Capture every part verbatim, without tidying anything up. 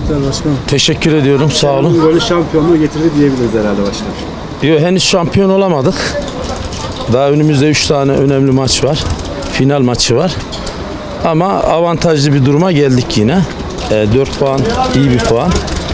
Tebrikler başkanım. Teşekkür ediyorum. Sağ olun. Böyle şampiyonluğu getirdi diyebiliriz herhalde başkanım. Yok, henüz şampiyon olamadık. Daha önümüzde üç tane önemli maç var. Final maçı var. Ama avantajlı bir duruma geldik yine. E, dört puan iyi bir puan.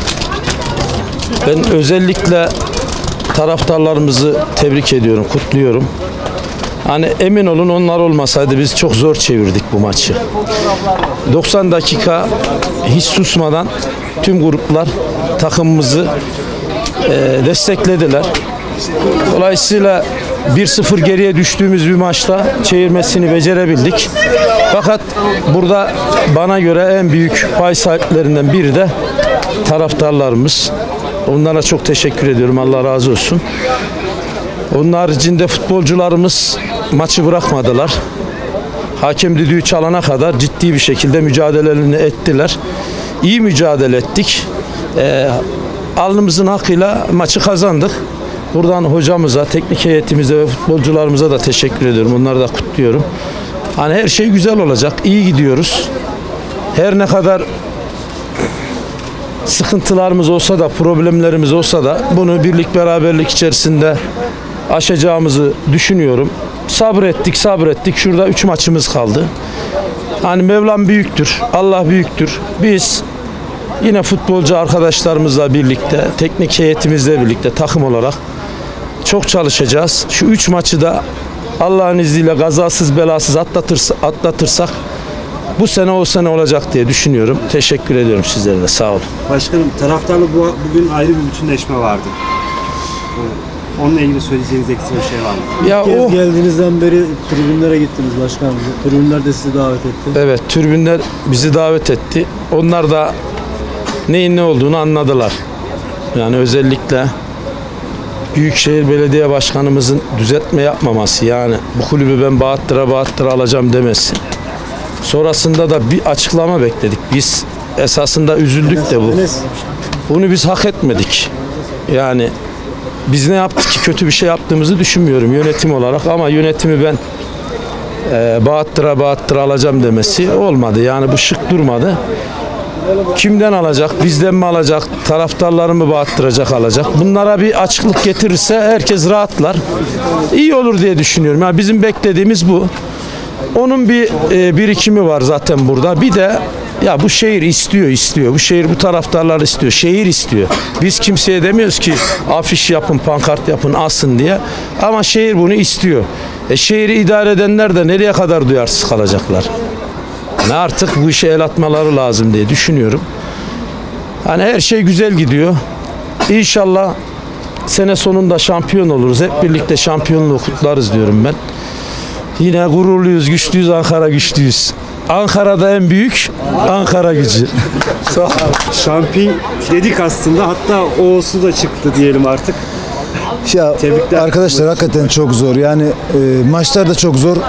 Ben özellikle taraftarlarımızı tebrik ediyorum, kutluyorum. Hani emin olun onlar olmasaydı biz çok zor çevirdik bu maçı. doksan dakika hiç susmadan tüm gruplar takımımızı e, desteklediler. Dolayısıyla bir sıfır geriye düştüğümüz bir maçta çevirmesini becerebildik. Fakat burada bana göre en büyük pay sahiplerinden biri de taraftarlarımız. Onlara çok teşekkür ediyorum. Allah razı olsun. Onun haricinde futbolcularımız maçı bırakmadılar. Hakem düdüğü çalana kadar ciddi bir şekilde mücadelelerini ettiler. İyi mücadele ettik. Ee, alnımızın hakkıyla maçı kazandık. Buradan hocamıza, teknik heyetimize ve futbolcularımıza da teşekkür ediyorum. Onları da kutluyorum. Hani her şey güzel olacak. İyi gidiyoruz. Her ne kadar sıkıntılarımız olsa da, problemlerimiz olsa da bunu birlik beraberlik içerisinde aşacağımızı düşünüyorum. Sabrettik, sabrettik. Şurada üç maçımız kaldı. Hani Mevlam büyüktür, Allah büyüktür. Biz yine futbolcu arkadaşlarımızla birlikte, teknik heyetimizle birlikte takım olarak çok çalışacağız. Şu üç maçı da Allah'ın izniyle kazasız belasız atlatırsa, atlatırsak bu sene o sene olacak diye düşünüyorum. Teşekkür ediyorum sizlere de. Sağ olun. Başkanım, taraftarla bu, bugün ayrı bir bütünleşme vardı. Onunla ilgili söyleyeceğiniz ekstra bir şey var mı? Ya o geldiğinizden beri tribünlere gittiniz başkanım. Tribünler de sizi davet etti. Evet, tribünler bizi davet etti. Onlar da neyin ne olduğunu anladılar. Yani özellikle Büyükşehir Belediye Başkanımızın düzeltme yapmaması, yani bu kulübü ben bağıttıra bağıttıra alacağım demesi. Sonrasında da bir açıklama bekledik. Biz esasında üzüldük de bu. Bunu biz hak etmedik. Yani biz ne yaptık ki, kötü bir şey yaptığımızı düşünmüyorum yönetim olarak, ama yönetimi ben e, bağıttıra bağıttıra alacağım demesi olmadı. Yani bu şık durmadı. Kimden alacak? Bizden mi alacak? Taraftarları mı bağıttıracak, alacak? Bunlara bir açıklık getirirse herkes rahatlar. İyi olur diye düşünüyorum. Yani bizim beklediğimiz bu. Onun bir e, birikimi var zaten burada. Bir de ya bu şehir istiyor, istiyor. Bu şehir bu taraftarlar istiyor. Şehir istiyor. Biz kimseye demiyoruz ki afiş yapın, pankart yapın, asın diye. Ama şehir bunu istiyor. E, şehri idare edenler de nereye kadar duyarsız kalacaklar? Yani artık bu işe el atmaları lazım diye düşünüyorum. Hani her şey güzel gidiyor. İnşallah sene sonunda şampiyon oluruz. Hep birlikte şampiyonluğu kutlarız diyorum ben. Yine gururluyuz, güçlüyüz, Ankara güçlüyüz. Ankara'da en büyük Ankara gücü. Şampiyon dedik aslında, hatta O'su da çıktı diyelim artık. Ya Tebrikler. arkadaşlar, hakikaten çok zor. Yani e, maçlar da çok zor.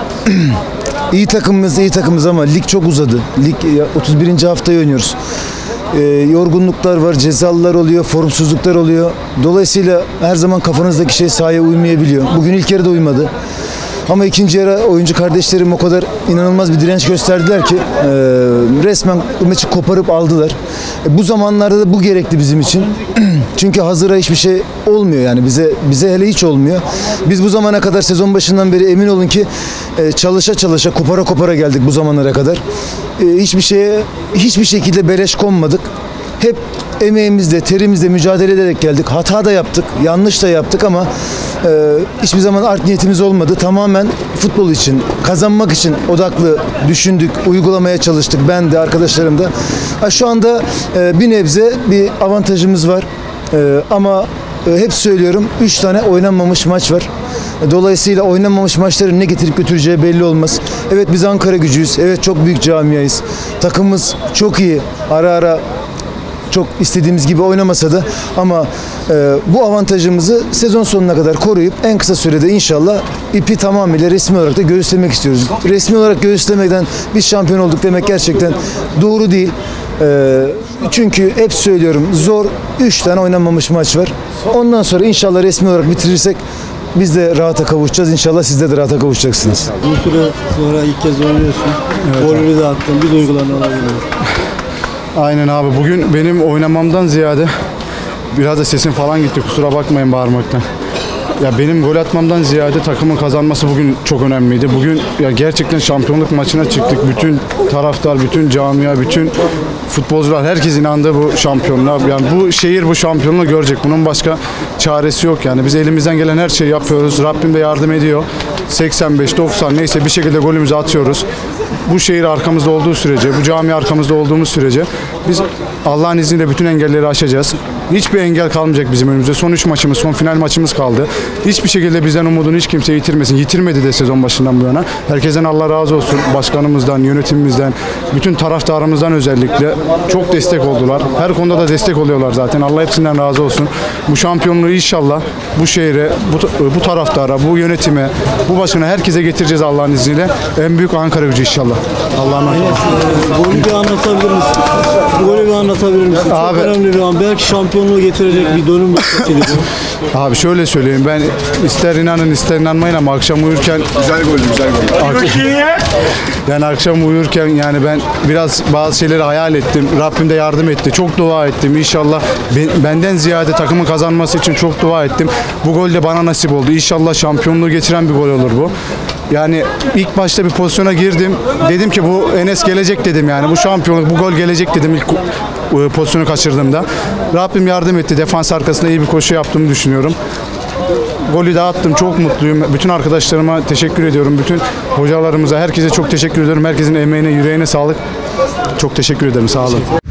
İyi takımımız, iyi takımımız ama lig çok uzadı. Lig otuz birinci haftayı oynuyoruz. E, yorgunluklar var, cezalılar oluyor, formsuzluklar oluyor. Dolayısıyla her zaman kafanızdaki şey sahaya uymayabiliyor. Bugün ilk yarıda uymadı. Ama ikinci yarı oyuncu kardeşlerim o kadar inanılmaz bir direnç gösterdiler ki e, resmen maçı koparıp aldılar. E, bu zamanlarda da bu gerekli bizim için. Çünkü hazıra hiçbir şey olmuyor, yani bize bize hele hiç olmuyor. Biz bu zamana kadar sezon başından beri emin olun ki e, çalışa çalışa, kopara kopara geldik bu zamanlara kadar. E, hiçbir şeye hiçbir şekilde beleş konmadık. Hep emeğimizle, terimizle mücadele ederek geldik. Hata da yaptık, yanlış da yaptık ama e, hiçbir zaman art niyetimiz olmadı. Tamamen futbol için, kazanmak için odaklı düşündük, uygulamaya çalıştık. Ben de, arkadaşlarım da. Ha, şu anda e, bir nebze bir avantajımız var. E, ama e, hep söylüyorum, üç tane oynanmamış maç var. Dolayısıyla oynanmamış maçların ne getirip götüreceği belli olmaz. Evet, biz Ankara gücüyüz. Evet, çok büyük camiayız. Takımımız çok iyi. Ara ara çok istediğimiz gibi oynamasa da ama e, bu avantajımızı sezon sonuna kadar koruyup en kısa sürede inşallah ipi tamamıyla resmi olarak da göğüslemek istiyoruz. Resmi olarak göğüslemeden biz şampiyon olduk demek gerçekten doğru değil. E, çünkü hep söylüyorum, zor, üç tane oynanmamış maç var. Ondan sonra inşallah resmi olarak bitirirsek biz de rahata kavuşacağız. İnşallah siz de rahata kavuşacaksınız. Bu süre sonra ilk kez oynuyorsun. Evet, golünü de attın. Bir duygularını alabilirim. Aynen abi. Bugün benim oynamamdan ziyade biraz da sesim falan gitti. Kusura bakmayın bağırmaktan. Ya benim gol atmamdan ziyade takımın kazanması bugün çok önemliydi. Bugün ya gerçekten şampiyonluk maçına çıktık. Bütün taraftar, bütün camia, bütün futbolcular, herkes inandı bu şampiyonluğa. Yani bu şehir bu şampiyonluğu görecek. Bunun başka çaresi yok yani. Biz elimizden gelen her şeyi yapıyoruz. Rabbim de yardım ediyor. seksen beş doksan neyse bir şekilde golümüzü atıyoruz. Bu şehir arkamızda olduğu sürece, bu cami arkamızda olduğumuz sürece biz Allah'ın izniyle bütün engelleri aşacağız. Hiçbir engel kalmayacak bizim önümüzde. Son üç maçımız, son final maçımız kaldı. Hiçbir şekilde bizden umudunu hiç kimse yitirmesin. Yitirmedi de sezon başından bu yana. Herkesten Allah razı olsun. Başkanımızdan, yönetimimizden, bütün taraftarımızdan özellikle çok destek oldular. Her konuda da destek oluyorlar zaten. Allah hepsinden razı olsun. Bu şampiyonluğu inşallah bu şehre, bu, bu taraftara, bu yönetime, bu başkana herkese getireceğiz Allah'ın izniyle. En büyük Ankara Gücü inşallah. Allah'ın Enes, e, golü bir anlatabilir misin? Bu golü bir anlatabilir misin? Çok Abi- önemli bir an. Belki şampiyonluğu getirecek bir dönüm noktasıydı bu. Abi şöyle söyleyeyim, ben ister inanın ister inanmayın ama akşam uyurken güzel gol güzel gol. Yani akşam uyurken yani ben biraz bazı şeyleri hayal ettim. Rabbim de yardım etti. Çok dua ettim. İnşallah ben- benden ziyade takımın kazanması için çok dua ettim. Bu gol de bana nasip oldu. İnşallah şampiyonluğu getiren bir gol olur bu. Yani ilk başta bir pozisyona girdim. Dedim ki bu Enes gelecek dedim yani. Bu şampiyonluk, bu gol gelecek dedim ilk e, pozisyonu kaçırdığımda. Rabbim yardım etti. Defans arkasında iyi bir koşu yaptığımı düşünüyorum. Golü de attım. Çok mutluyum. Bütün arkadaşlarıma teşekkür ediyorum. Bütün hocalarımıza, herkese çok teşekkür ediyorum. Herkesin emeğine, yüreğine sağlık. Çok teşekkür ederim. Sağ olun.